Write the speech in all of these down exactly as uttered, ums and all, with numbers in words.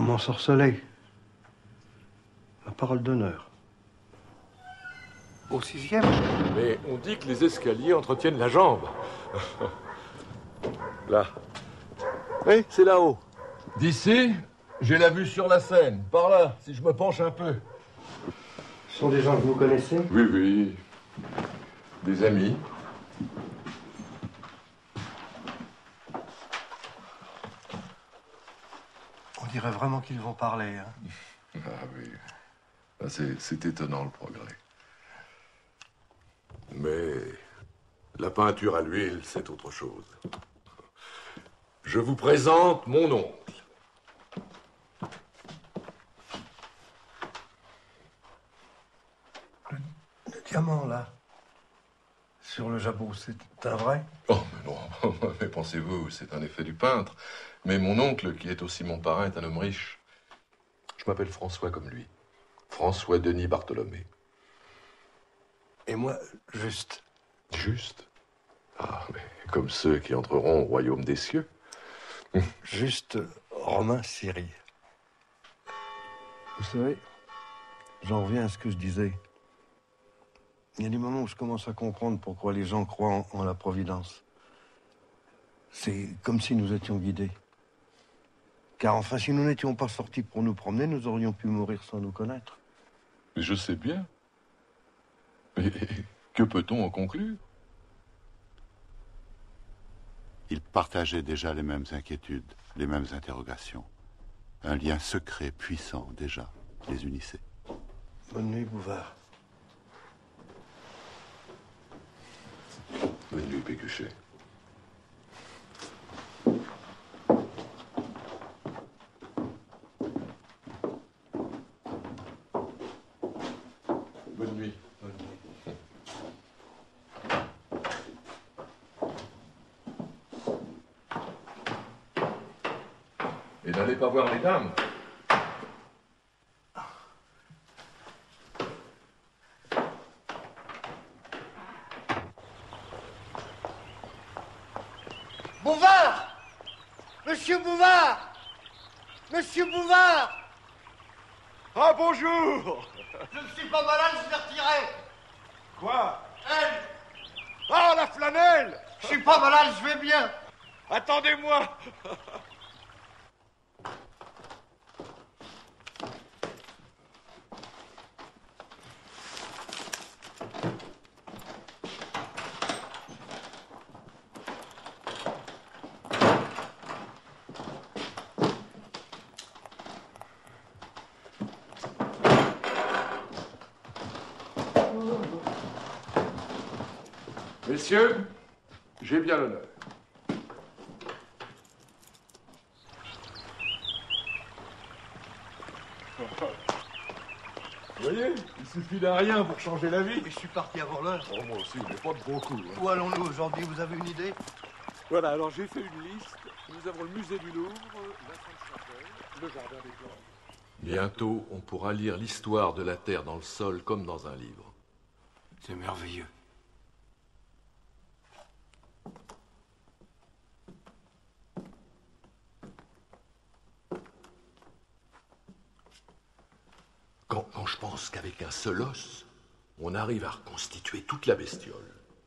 m'ensorcelez. Ma parole d'honneur. Au sixième. Mais on dit que les escaliers entretiennent la jambe. Là. Oui, c'est là-haut. D'ici, j'ai la vue sur la Seine. Par là, si je me penche un peu. Ce sont des gens que vous connaissez? Oui, oui. Des amis. On dirait vraiment qu'ils vont parler, hein? Ah oui. Ah, c'est, c'est étonnant, le progrès. Mais la peinture à l'huile, c'est autre chose. Je vous présente mon oncle. Le, le diamant, là, sur le jabot, c'est un vrai? Oh, mais non, mais pensez-vous, c'est un effet du peintre. Mais mon oncle, qui est aussi mon parrain, est un homme riche. Je m'appelle François comme lui. François Denis Bartholomé. Et moi, Juste. Juste? Ah, mais comme ceux qui entreront au royaume des cieux. Juste Romain Syrie. Vous savez, j'en reviens à ce que je disais. Il y a des moments où je commence à comprendre pourquoi les gens croient en, en la Providence. C'est comme si nous étions guidés. Car enfin, si nous n'étions pas sortis pour nous promener, nous aurions pu mourir sans nous connaître. Mais je sais bien. Mais que peut-on en conclure? Ils partageaient déjà les mêmes inquiétudes, les mêmes interrogations. Un lien secret, puissant, déjà, les unissait. Bonne nuit, Bouvard. Bonne nuit, Pécuchet. Bonne nuit. Bonne nuit. Et n'allez pas voir les dames. Bouvard! Monsieur Bouvard! Monsieur Bouvard! Ah, bonjour! Je ne suis pas malade, je vais retirer. Quoi? Elle! Ah, la flanelle! Je suis pas malade, je vais bien. Attendez-moi! Messieurs, j'ai bien l'honneur. Vous voyez, il suffit d'un rien pour changer la vie. Mais je suis parti avant l'heure. Oh, moi aussi, mais pas de beaucoup. Hein. Où allons-nous aujourd'hui? Vous avez une idée? Voilà, alors j'ai fait une liste. Nous avons le musée du Louvre, la Sainte-Chapelle, le jardin des plantes. Bientôt, on pourra lire l'histoire de la Terre dans le sol comme dans un livre. C'est merveilleux. Quand, quand je pense qu'avec un seul os, on arrive à reconstituer toute la bestiole.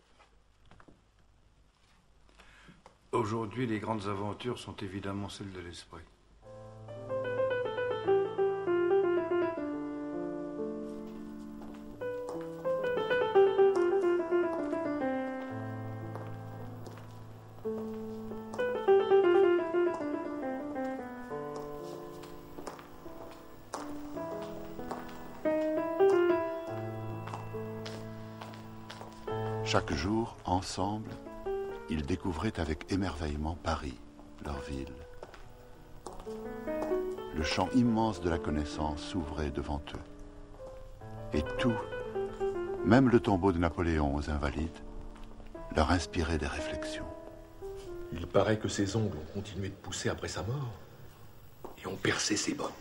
Aujourd'hui, les grandes aventures sont évidemment celles de l'esprit. Chaque jour, ensemble, ils découvraient avec émerveillement Paris, leur ville. Le champ immense de la connaissance s'ouvrait devant eux. Et tout, même le tombeau de Napoléon aux Invalides, leur inspirait des réflexions. Il paraît que ses ongles ont continué de pousser après sa mort et ont percé ses bottes.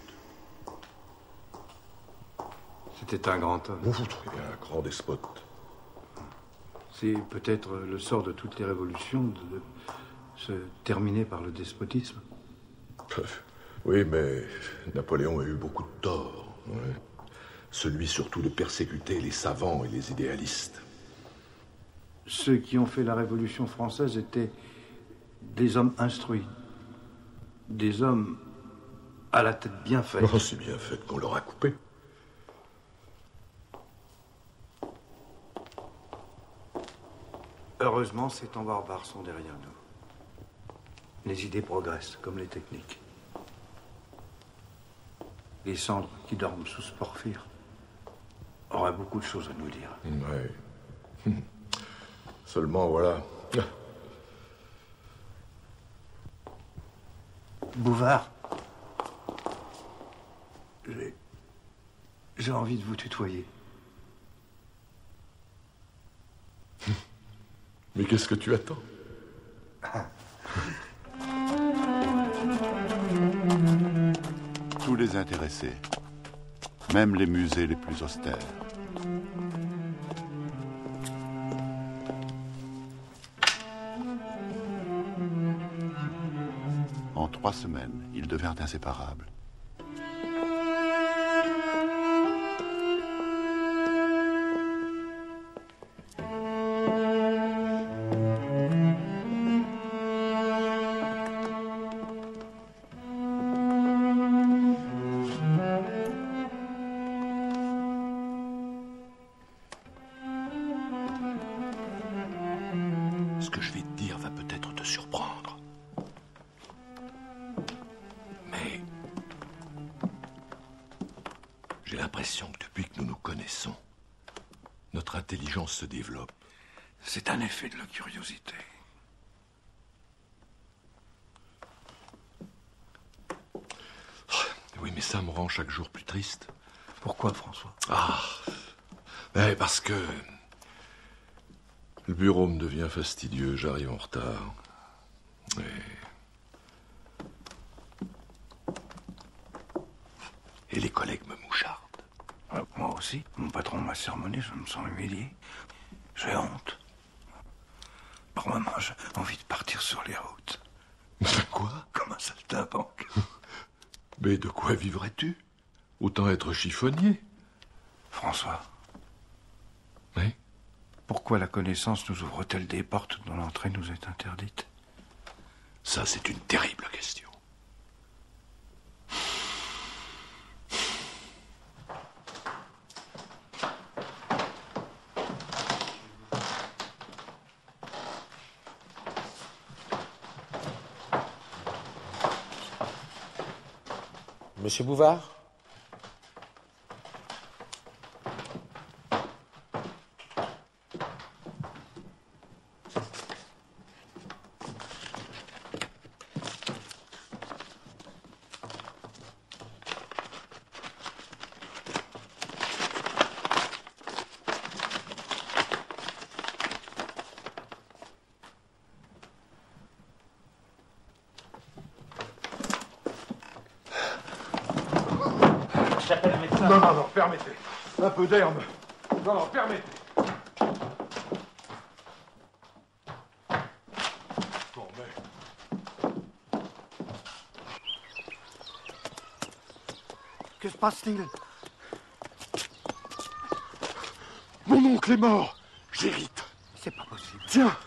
C'était un grand homme. Vous trouvez un grand despote. C'est peut-être le sort de toutes les révolutions de se terminer par le despotisme. Oui, mais Napoléon a eu beaucoup de torts. Ouais. Celui surtout de persécuter les savants et les idéalistes. Ceux qui ont fait la Révolution française étaient des hommes instruits. Des hommes à la tête bien faite. Oh, c'est bien fait qu'on leur a coupé. Heureusement, ces temps barbares sont derrière nous. Les idées progressent, comme les techniques. Les cendres qui dorment sous ce porphyre auraient beaucoup de choses à nous dire. Oui. Seulement, voilà. Bouvard, j'ai... j'ai envie de vous tutoyer. Mais qu'est-ce que tu attends? Tous les intéressés, même les musées les plus austères. En trois semaines, ils devinrent inséparables. Ce que je vais te dire va peut-être te surprendre. Mais j'ai l'impression que depuis que nous nous connaissons, notre intelligence se développe. C'est un effet de la curiosité. Oui, mais ça me rend chaque jour plus triste. Pourquoi, François? Ah, ben parce que le bureau me devient fastidieux, j'arrive en retard. Et, et les collègues me mouchardent. Euh, moi aussi, mon patron m'a sermonné, je me sens humilié. J'ai honte. Par moments, j'ai envie de partir sur les routes. Quoi? Comme un saltimbanque. Mais de quoi vivrais-tu? Autant être chiffonnier. François. Oui? Pourquoi la connaissance nous ouvre-t-elle des portes dont l'entrée nous est interdite? Ça, c'est une terrible question. Monsieur Bouvard? J'appelle un médecin. Non, non, non, permettez. Un peu d'herbe. Non, non, permettez. Bon, mais... Que se passe-t-il? Mon oncle est mort. J'hérite. C'est pas possible. Tiens.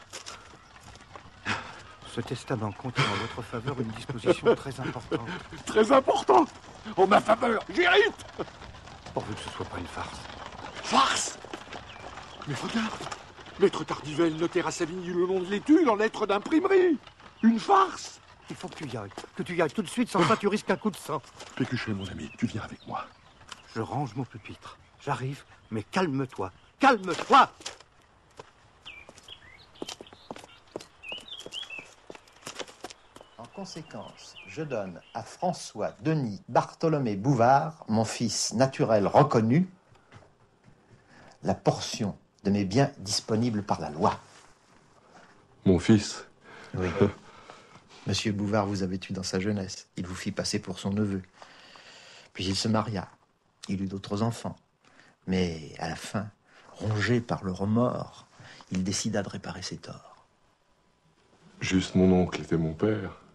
Ce testament contient en votre faveur une disposition très importante. Très importante. En ma faveur. J'hérite. Pourvu que ce soit pas une farce. Farce. Mais regarde. Maître Tardivelle, notaire à Savigny, le nom de l'étude en lettres d'imprimerie. Une farce. Il faut que tu y ailles. Que tu y ailles tout de suite, sans ça tu risques un coup de sang. Pécuchet, mon ami, tu viens avec moi. Je range mon pupitre. J'arrive, mais calme-toi. Calme-toi! En conséquence, je donne à François Denis Bartholomé Bouvard, mon fils naturel reconnu, la portion de mes biens disponibles par la loi. Mon fils? Oui. Monsieur Bouvard vous avait eu dans sa jeunesse. Il vous fit passer pour son neveu. Puis il se maria. Il eut d'autres enfants. Mais à la fin, rongé par le remords, il décida de réparer ses torts. Juste mon oncle était mon père.